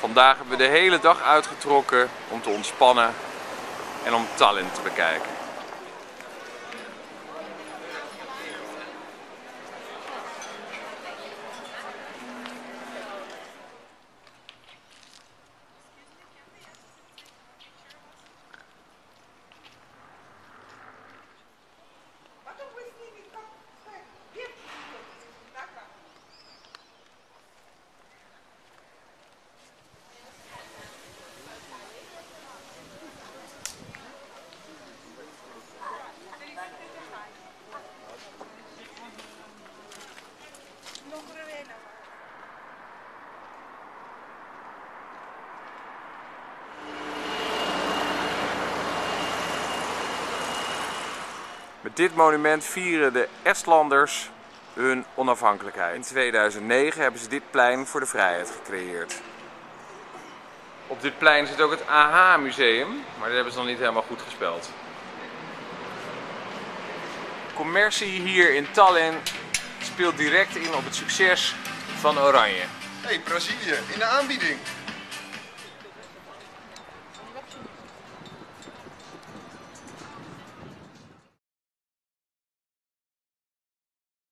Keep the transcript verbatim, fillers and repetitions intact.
Vandaag hebben we de hele dag uitgetrokken om te ontspannen en om Tallinn te bekijken. Met dit monument vieren de Estlanders hun onafhankelijkheid. In tweeduizend negen hebben ze dit plein voor de vrijheid gecreëerd. Op dit plein zit ook het A H museum, maar dat hebben ze nog niet helemaal goed gespeld. Commercie hier in Tallinn speelt direct in op het succes van Oranje. Hey, Brazilië, in de aanbieding!